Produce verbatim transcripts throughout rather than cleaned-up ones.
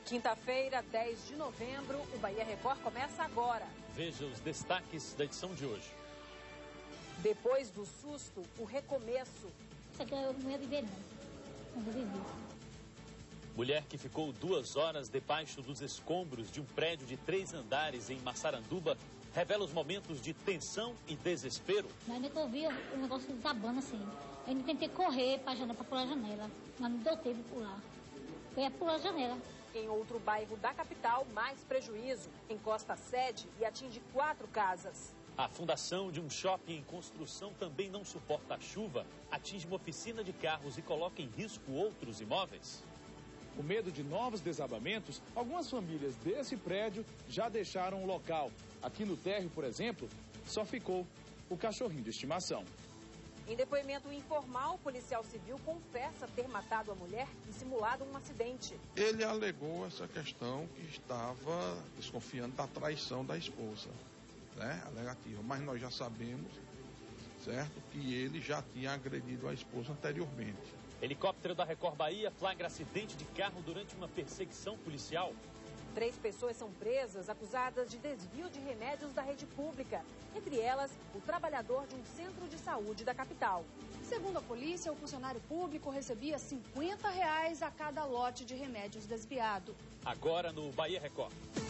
Quinta-feira, dez de novembro, o Bahia Record começa agora. Veja os destaques da edição de hoje. Depois do susto, o recomeço. Isso aqui eu não ia viver, não. Não vou viver. Mulher que ficou duas horas debaixo dos escombros de um prédio de três andares em Massaranduba revela os momentos de tensão e desespero. Na hora que eu vi o negócio desabando assim, eu ainda tentei correr para janela, para pular a janela, mas não deu tempo de pular. Eu ia pular a janela. Em outro bairro da capital, mais prejuízo. Encosta a sede e atinge quatro casas. A fundação de um shopping em construção também não suporta a chuva, atinge uma oficina de carros e coloca em risco outros imóveis. Com medo de novos desabamentos, algumas famílias desse prédio já deixaram o local. Aqui no térreo, por exemplo, só ficou o cachorrinho de estimação. Em depoimento informal, o policial civil confessa ter matado a mulher e simulado um acidente. Ele alegou essa questão que estava desconfiando da traição da esposa, né? Alegativa. Mas nós já sabemos, certo, que ele já tinha agredido a esposa anteriormente. Helicóptero da Record Bahia flagra acidente de carro durante uma perseguição policial. Três pessoas são presas, acusadas de desvio de remédios da rede pública. Entre elas, o trabalhador de um centro de saúde da capital. Segundo a polícia, o funcionário público recebia cinquenta reais a cada lote de remédios desviado. Agora no Bahia Record.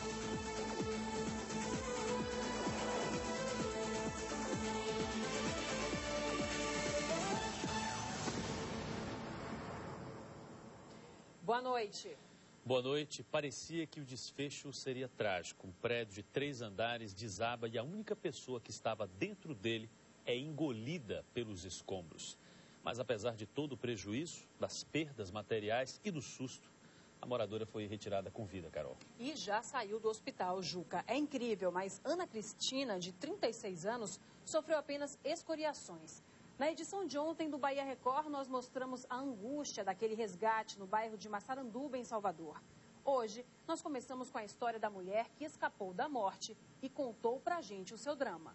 Boa noite. Boa noite. Parecia que o desfecho seria trágico. Um prédio de três andares desaba e a única pessoa que estava dentro dele é engolida pelos escombros. Mas apesar de todo o prejuízo, das perdas materiais e do susto, a moradora foi retirada com vida, Carol. E já saiu do hospital, Juca. É incrível, mas Ana Cristina, de trinta e seis anos, sofreu apenas escoriações. Na edição de ontem do Bahia Record, nós mostramos a angústia daquele resgate no bairro de Massaranduba, em Salvador. Hoje, nós começamos com a história da mulher que escapou da morte e contou pra gente o seu drama.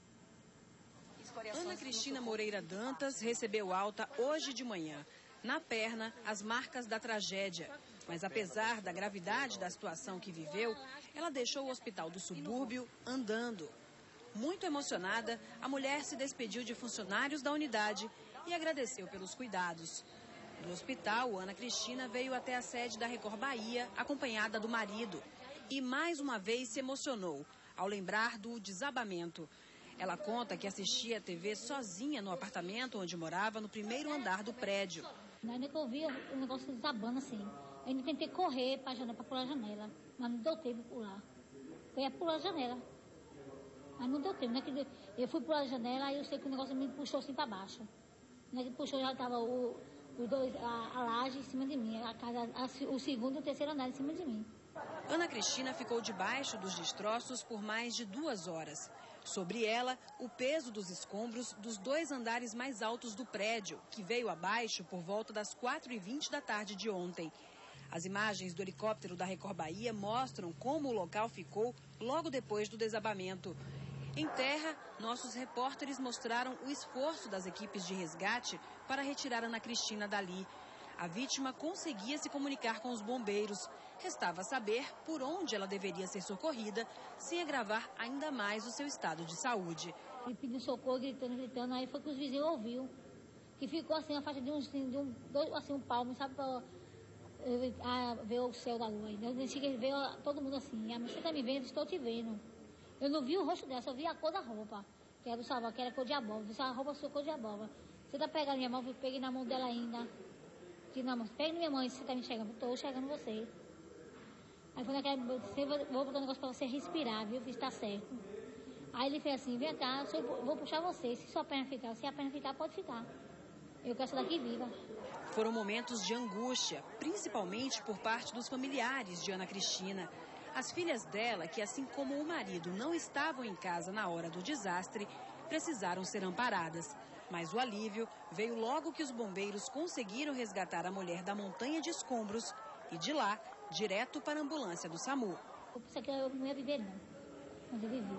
Ana Cristina Moreira Dantas recebeu alta hoje de manhã. Na perna, as marcas da tragédia. Mas apesar da gravidade da situação que viveu, ela deixou o hospital do subúrbio andando. Muito emocionada, a mulher se despediu de funcionários da unidade e agradeceu pelos cuidados. Do hospital, Ana Cristina veio até a sede da Record Bahia, acompanhada do marido. E mais uma vez se emocionou ao lembrar do desabamento. Ela conta que assistia a T V sozinha no apartamento onde morava, no primeiro andar do prédio. Na hora que eu vi o negócio desabando assim, eu ainda tentei correr para janela, para pular a janela, mas não deu tempo de pular. Eu ia pular a janela. Mas não deu tempo, né? Que eu fui pular a janela, aí eu sei que o negócio me puxou assim para baixo. Né? Que puxou, já estava o, os dois, a, a laje em cima de mim, a casa, a, o segundo e o terceiro andar em cima de mim. Ana Cristina ficou debaixo dos destroços por mais de duas horas. Sobre ela, o peso dos escombros dos dois andares mais altos do prédio, que veio abaixo por volta das quatro e vinte da tarde de ontem. As imagens do helicóptero da Record Bahia mostram como o local ficou logo depois do desabamento. Em terra, nossos repórteres mostraram o esforço das equipes de resgate para retirar Ana Cristina dali. A vítima conseguia se comunicar com os bombeiros. Restava saber por onde ela deveria ser socorrida, sem agravar ainda mais o seu estado de saúde. Ele pediu socorro, gritando, gritando, aí foi que os vizinhos ouviram. Que ficou assim, a faixa de um, de um, dois, assim, um palmo, sabe, para ver o céu da lua. Eu cheguei a ver todo mundo assim, você está me vendo, estou te vendo. Eu não vi o rosto dela, só vi a cor da roupa, que era do salvador, que era cor de abóbora. Disse, a roupa sua cor de abóbora. Você tá pegando minha mão, eu peguei na mão dela ainda. Disse, não, mas pega na minha mão, você tá me enxergando, estou enxergando você. Aí foi naquela, você, vou botar um negócio para você respirar, viu, que está certo. Aí ele fez assim, vem cá, eu vou puxar você, se sua perna ficar, se a perna ficar, pode ficar. Eu quero essa daqui viva. Foram momentos de angústia, principalmente por parte dos familiares de Ana Cristina. As filhas dela, que assim como o marido não estavam em casa na hora do desastre, precisaram ser amparadas. Mas o alívio veio logo que os bombeiros conseguiram resgatar a mulher da montanha de escombros e de lá, direto para a ambulância do SAMU. Isso aqui eu não ia viver, não. Mas eu vivi.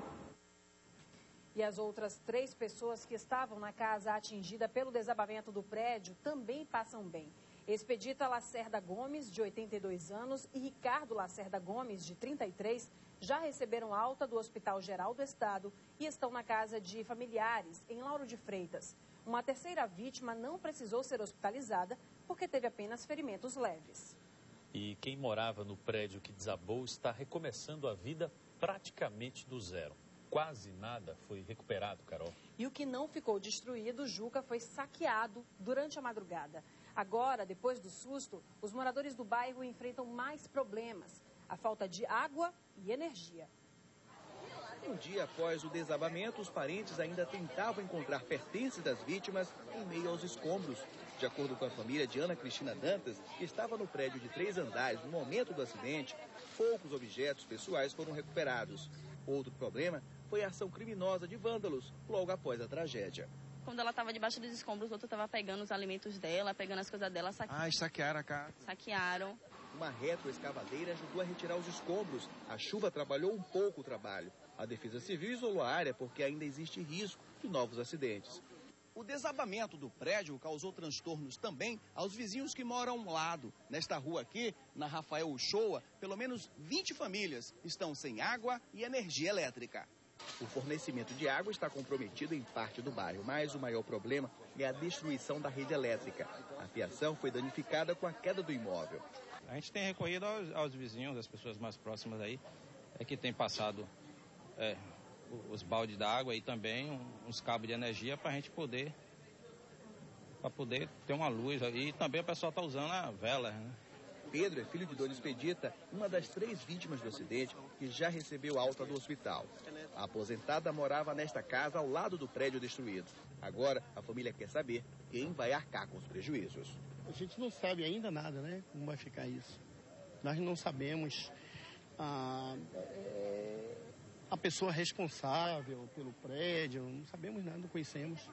E as outras três pessoas que estavam na casa atingida pelo desabamento do prédio também passam bem. Expedita Lacerda Gomes, de oitenta e dois anos, e Ricardo Lacerda Gomes, de trinta e três, já receberam alta do Hospital Geral do Estado e estão na casa de familiares, em Lauro de Freitas. Uma terceira vítima não precisou ser hospitalizada porque teve apenas ferimentos leves. E quem morava no prédio que desabou está recomeçando a vida praticamente do zero. Quase nada foi recuperado, Carol. E o que não ficou destruído, Juca, foi saqueado durante a madrugada. Agora, depois do susto, os moradores do bairro enfrentam mais problemas: a falta de água e energia. Um dia após o desabamento, os parentes ainda tentavam encontrar pertences das vítimas em meio aos escombros. De acordo com a família de Ana Cristina Dantas, que estava no prédio de três andares no momento do acidente, poucos objetos pessoais foram recuperados. Outro problema foi a ação criminosa de vândalos logo após a tragédia. Quando ela estava debaixo dos escombros, o outro estava pegando os alimentos dela, pegando as coisas dela. Saque... Ah, saquearam a casa. Saquearam. Uma retroescavadeira ajudou a retirar os escombros. A chuva atrapalhou um pouco o trabalho. A Defesa Civil isolou a área porque ainda existe risco de novos acidentes. O desabamento do prédio causou transtornos também aos vizinhos que moram ao lado. Nesta rua aqui, na Rafael Uchoa, pelo menos vinte famílias estão sem água e energia elétrica. O fornecimento de água está comprometido em parte do bairro, mas o maior problema é a destruição da rede elétrica. A fiação foi danificada com a queda do imóvel. A gente tem recorrido aos, aos vizinhos, às pessoas mais próximas aí, é que tem passado é, os baldes d'água e também uns cabos de energia para a gente poder, para poder ter uma luz. E também o pessoal está usando a vela, né? Pedro é filho de Dona Expedita, uma das três vítimas do acidente que já recebeu alta do hospital. A aposentada morava nesta casa ao lado do prédio destruído. Agora, a família quer saber quem vai arcar com os prejuízos. A gente não sabe ainda nada, né? Como vai ficar isso. Nós não sabemos a, a pessoa responsável pelo prédio, não sabemos nada, não conhecemos.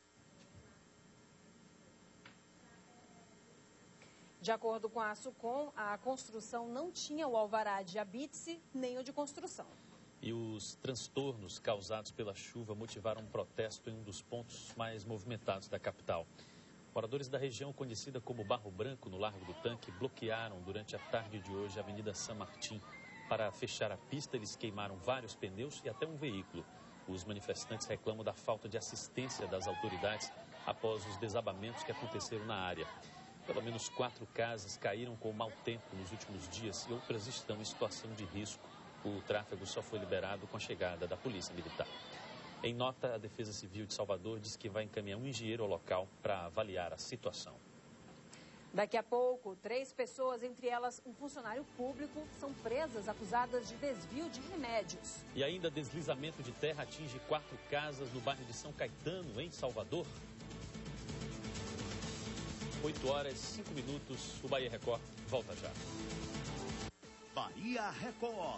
De acordo com a SUCOM, a construção não tinha o alvará de habite-se nem o de construção. E os transtornos causados pela chuva motivaram um protesto em um dos pontos mais movimentados da capital. Moradores da região conhecida como Barro Branco, no Largo do Tanque, bloquearam durante a tarde de hoje a Avenida San Martín. Para fechar a pista, eles queimaram vários pneus e até um veículo. Os manifestantes reclamam da falta de assistência das autoridades após os desabamentos que aconteceram na área. Pelo menos quatro casas caíram com mau tempo nos últimos dias e outras estão em situação de risco. O tráfego só foi liberado com a chegada da Polícia Militar. Em nota, a Defesa Civil de Salvador diz que vai encaminhar um engenheiro ao local para avaliar a situação. Daqui a pouco, três pessoas, entre elas um funcionário público, são presas acusadas de desvio de remédios. E ainda deslizamento de terra atinge quatro casas no bairro de São Caetano, em Salvador. oito horas, cinco minutos, o Bahia Record volta já. Bahia Record.